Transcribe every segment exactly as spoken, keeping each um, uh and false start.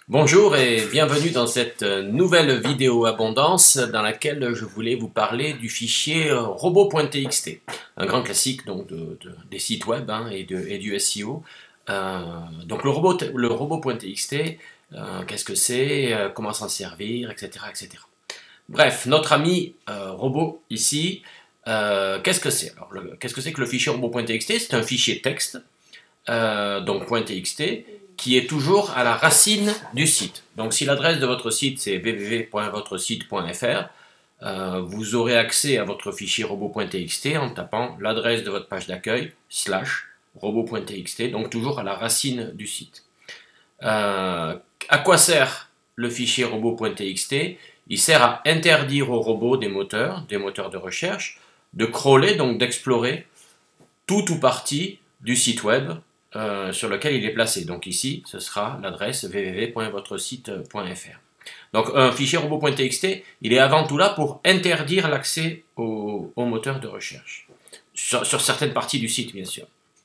Bonjour et bienvenue dans cette nouvelle vidéo abondance dans laquelle je voulais vous parler du fichier robot.txt, un grand classique donc de, de, des sites web hein, et, de, et du S E O. Euh, donc le robot, le robot.txt, euh, qu'est-ce que c'est, euh, comment s'en servir, et cetera, et cetera. Bref, notre ami euh, robot ici, euh, qu'est-ce que c'est Alors, qu'est-ce que c'est que le fichier robot.txt? C'est un fichier texte, euh, donc .txt, qui est toujours à la racine du site. Donc si l'adresse de votre site c'est w w w point votre site point f r, euh, vous aurez accès à votre fichier robot.txt en tapant l'adresse de votre page d'accueil slash robot.txt, donc toujours à la racine du site. Euh, à quoi sert le fichier robot.txt? Il sert à interdire aux robots des moteurs, des moteurs de recherche, de crawler, donc d'explorer tout ou partie du site web Euh, sur lequel il est placé. Donc ici, ce sera l'adresse w w w point votre site point f r. Donc un fichier robot.txt, il est avant tout là pour interdire l'accès au, au moteur de recherche. Sur, sur certaines parties du site, bien sûr.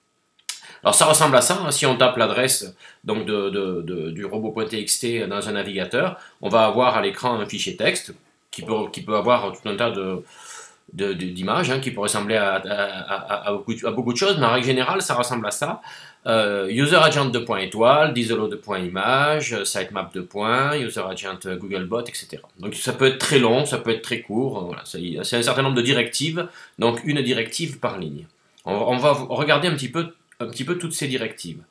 Alors ça ressemble à ça, hein. Si on tape l'adresse donc de, de, de, du robot.txt dans un navigateur, on va avoir à l'écran un fichier texte qui peut, qui peut avoir tout un tas de d'images, hein, qui peut ressembler à, à, à, à, beaucoup, à beaucoup de choses, mais en règle générale, ça ressemble à ça. Euh, useragent deux points étoile, diselo deux points image, sitemap deux points, useragent googlebot, et cetera. Donc ça peut être très long, ça peut être très court, voilà, c'est un certain nombre de directives, donc une directive par ligne. On, on va regarder un petit, peu, un petit peu toutes ces directives.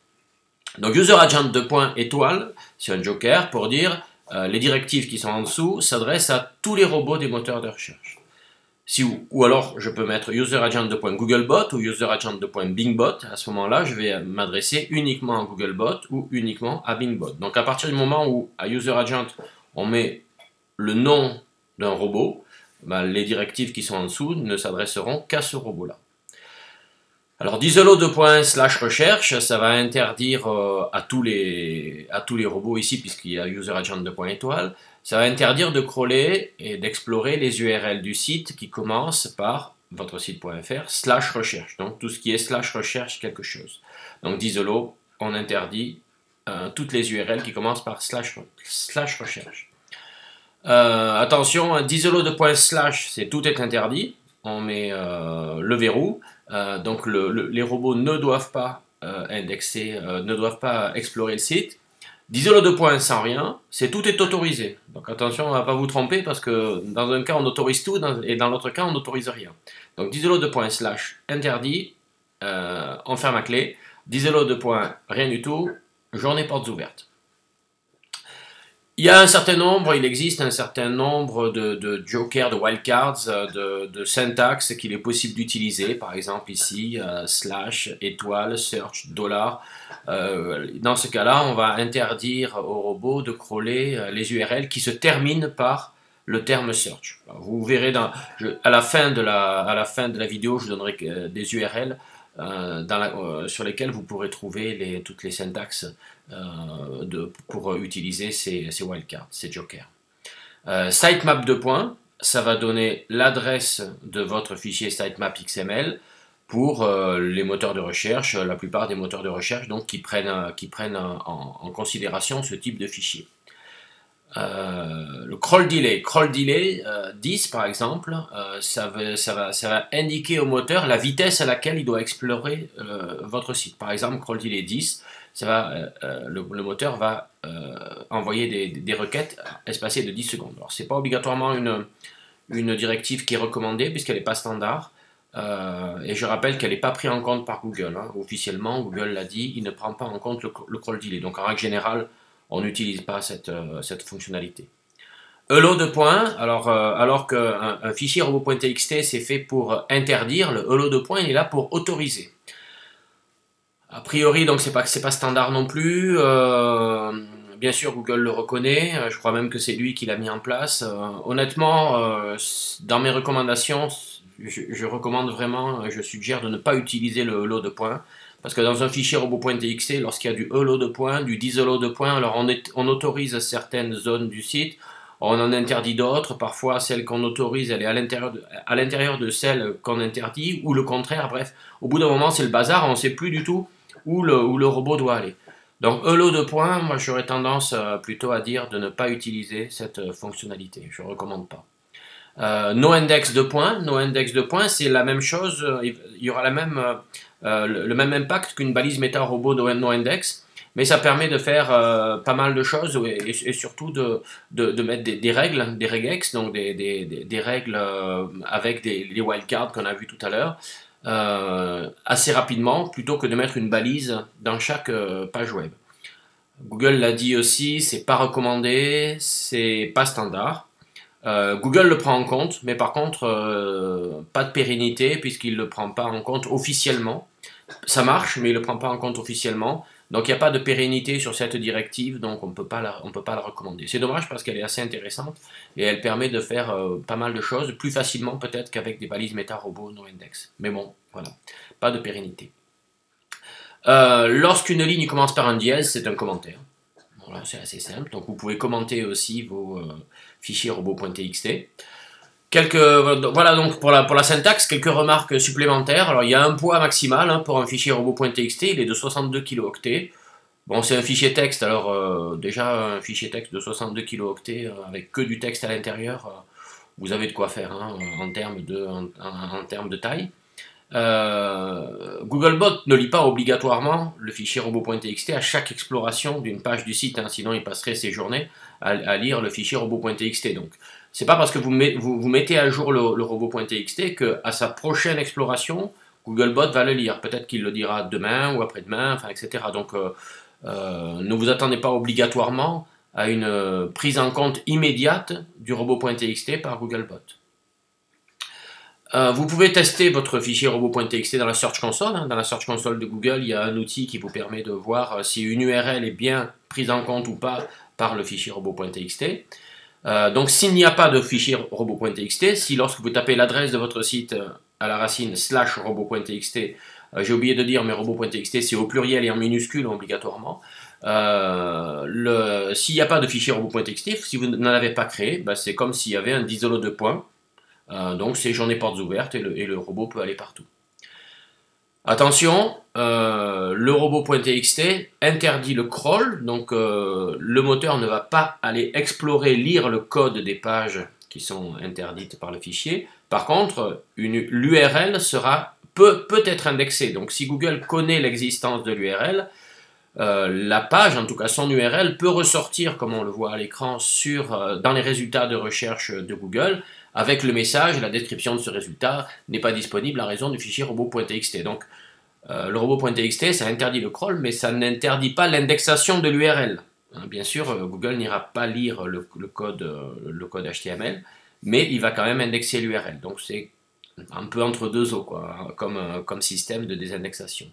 Donc useragent deux points étoile, c'est un joker pour dire euh, les directives qui sont en dessous s'adressent à tous les robots des moteurs de recherche. Si, ou alors je peux mettre useragent deux points googlebot ou useragent deux points bingbot. À ce moment-là, je vais m'adresser uniquement à googlebot ou uniquement à bingbot. Donc à partir du moment où à useragent on met le nom d'un robot, ben, les directives qui sont en dessous ne s'adresseront qu'à ce robot-là. Alors diselo deux points slash recherche, ça va interdire euh, à, tous les, à tous les robots ici, puisqu'il y a useragent deux points étoile, ça va interdire de crawler et d'explorer les U R L du site qui commencent par votre site.fr slash recherche. Donc tout ce qui est slash recherche quelque chose. Donc diselo, on interdit euh, toutes les U R L qui commencent par slash, slash recherche. Euh, attention, diselo deux points slash, c'est tout est interdit. On met euh, le verrou. Euh, donc le, le, les robots ne doivent pas euh, indexer, euh, ne doivent pas explorer le site. diselo deux points sans rien, c'est tout est autorisé. Donc attention à ne pas vous tromper parce que dans un cas on autorise tout dans, et dans l'autre cas on n'autorise rien. Donc diselo deux points slash interdit, euh, on ferme à clé. diselo deux points rien du tout, journée portes ouvertes. Il y a un certain nombre, il existe un certain nombre de, de jokers, de wildcards, de, de syntaxes qu'il est possible d'utiliser. Par exemple ici, euh, slash, étoile, search, dollar. Euh, dans ce cas-là, on va interdire au robot de crawler les U R L qui se terminent par le terme search. Alors, vous verrez dans, je, à, la fin de la, à la fin de la vidéo, je vous donnerai des U R L euh, dans la, euh, sur lesquelles vous pourrez trouver les, toutes les syntaxes Euh, de, pour utiliser ces, ces wildcards, ces jokers. Euh, sitemap deux points, ça va donner l'adresse de votre fichier sitemap X M L pour euh, les moteurs de recherche, la plupart des moteurs de recherche donc, qui prennent, qui prennent en, en considération ce type de fichier. Euh, le crawl delay, crawl delay euh, dix par exemple, euh, ça, veut, ça, va, ça va indiquer au moteur la vitesse à laquelle il doit explorer euh, votre site. Par exemple, crawl delay dix, ça va, euh, le, le moteur va euh, envoyer des, des requêtes espacées de dix secondes. Alors, ce n'est pas obligatoirement une, une directive qui est recommandée puisqu'elle n'est pas standard. Euh, et je rappelle qu'elle n'est pas prise en compte par Google. Hein. Officiellement, Google l'a dit, il ne prend pas en compte le, le crawl delay. Donc en règle générale, on n'utilise pas cette, euh, cette fonctionnalité. Hello deux points, alors, euh, alors qu'un un fichier robot.txt c'est fait pour interdire, le hello deux points il est là pour autoriser. A priori, donc c'est pas, c'est pas standard non plus. Euh, bien sûr, Google le reconnaît. Je crois même que c'est lui qui l'a mis en place. Euh, honnêtement, euh, dans mes recommandations, je, je recommande vraiment, je suggère de ne pas utiliser le hello deux points. Parce que dans un fichier robot.txt, lorsqu'il y a du hello deux points, du diselo deux points, alors on, est, on autorise certaines zones du site, on en interdit d'autres. Parfois, celle qu'on autorise, elle est à l'intérieur de, à l'intérieur de celle qu'on interdit, ou le contraire. Bref, au bout d'un moment, c'est le bazar, on ne sait plus du tout où le, où le robot doit aller. Donc hello de points, moi j'aurais tendance euh, plutôt à dire de ne pas utiliser cette euh, fonctionnalité, je ne recommande pas. Euh, noindex de points, noindex de points c'est la même chose, euh, il y aura la même, euh, le, le même impact qu'une balise méta-robot de noindex, mais ça permet de faire euh, pas mal de choses et, et, et surtout de, de, de mettre des, des règles, des regex, donc des, des, des, des règles euh, avec des, les wildcards qu'on a vu tout à l'heure, euh, assez rapidement, plutôt que de mettre une balise dans chaque euh, page web. Google l'a dit aussi, c'est pas recommandé, c'est pas standard. Euh, Google le prend en compte, mais par contre, euh, pas de pérennité puisqu'il ne le prend pas en compte officiellement. Ça marche, mais il ne le prend pas en compte officiellement. Donc il n'y a pas de pérennité sur cette directive, donc on ne peut pas la, on peut pas la recommander. C'est dommage parce qu'elle est assez intéressante et elle permet de faire euh, pas mal de choses, plus facilement peut-être qu'avec des balises méta-robots noindex. Mais bon, voilà, pas de pérennité. Euh, Lorsqu'une ligne commence par un dièse, c'est un commentaire. Voilà, c'est assez simple. Donc vous pouvez commenter aussi vos euh, fichiers robot.txt. Quelques, voilà donc pour la, pour la syntaxe, quelques remarques supplémentaires. Alors il y a un poids maximal hein, pour un fichier robot.txt, il est de soixante-deux kilooctets. Bon, c'est un fichier texte, alors euh, déjà un fichier texte de soixante-deux kilooctets euh, avec que du texte à l'intérieur, euh, vous avez de quoi faire hein, en, termes de, en, en termes de taille. Euh, Googlebot ne lit pas obligatoirement le fichier robot.txt à chaque exploration d'une page du site, hein, sinon il passerait ses journées à, à lire le fichier robot.txt. Donc, c'est pas parce que vous, met, vous, vous mettez à jour le, le robot.txt qu'à sa prochaine exploration, Googlebot va le lire. Peut-être qu'il le dira demain ou après-demain, enfin, et cetera. Donc, euh, euh, ne vous attendez pas obligatoirement à une euh, prise en compte immédiate du robot.txt par Googlebot. Euh, vous pouvez tester votre fichier robot.txt dans la Search Console. Hein. Dans la Search Console de Google, il y a un outil qui vous permet de voir euh, si une U R L est bien prise en compte ou pas par le fichier robot.txt. Euh, donc s'il n'y a pas de fichier robot.txt, si lorsque vous tapez l'adresse de votre site euh, à la racine slash robot.txt, euh, j'ai oublié de dire, mais robot.txt c'est au pluriel et en minuscule obligatoirement. Euh, s'il n'y a pas de fichier robot.txt, si vous n'en avez pas créé, bah, c'est comme s'il y avait un disolo de points. Euh, donc c'est journée portes ouvertes et le, et le robot peut aller partout. Attention, euh, le robot.txt interdit le crawl, donc euh, le moteur ne va pas aller explorer, lire le code des pages qui sont interdites par le fichier. Par contre, l'U R L sera peut, peut être indexée. Donc si Google connaît l'existence de l'U R L, euh, la page, en tout cas son U R L, peut ressortir, comme on le voit à l'écran, sur euh, dans les résultats de recherche de Google, avec le message, la description de ce résultat n'est pas disponible à raison du fichier robot.txt. Donc, euh, le robot.txt, ça interdit le crawl, mais ça n'interdit pas l'indexation de l'U R L. Hein, bien sûr, euh, Google n'ira pas lire le, le, code, euh, le code H T M L, mais il va quand même indexer l'U R L. Donc, c'est un peu entre deux eaux, quoi, comme, euh, comme système de désindexation.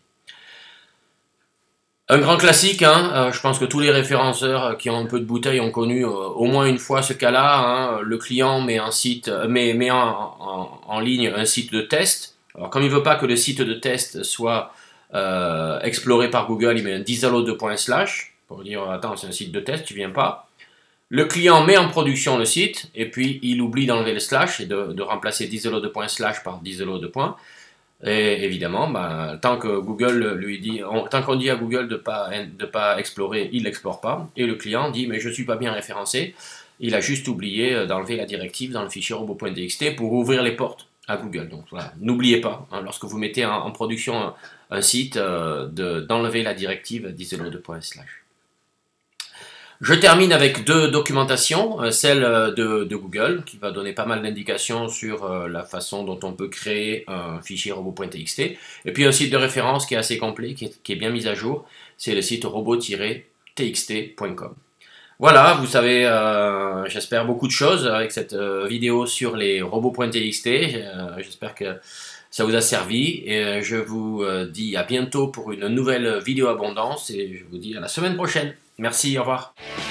Un grand classique, hein, euh, je pense que tous les référenceurs qui ont un peu de bouteille ont connu euh, au moins une fois ce cas-là. Hein, le client met, un site, met, met en, en, en ligne un site de test. Alors comme il ne veut pas que le site de test soit euh, exploré par Google, il met un disalo de point slash pour dire attends c'est un site de test, tu viens pas. Le client met en production le site et puis il oublie d'enlever le slash et de, de remplacer disalo de point slash par disalo de point. Et évidemment, bah, tant que Google lui dit, on, tant qu'on dit à Google de pas de pas explorer, il n'explore pas. Et le client dit mais je suis pas bien référencé. Il a juste oublié d'enlever la directive dans le fichier robot.txt pour ouvrir les portes à Google. Donc voilà, n'oubliez pas hein, lorsque vous mettez en, en production un, un site euh, d'enlever la directive disalo de point slash. Je termine avec deux documentations, celle de, de Google, qui va donner pas mal d'indications sur la façon dont on peut créer un fichier robot.txt, et puis un site de référence qui est assez complet, qui est, qui est bien mis à jour, c'est le site robot tiret t x t point com. Voilà, vous savez, euh, j'espère beaucoup de choses avec cette euh, vidéo sur les robots.txt, euh, j'espère que ça vous a servi, et je vous dis à bientôt pour une nouvelle vidéo abondance, et je vous dis à la semaine prochaine. Merci, au revoir.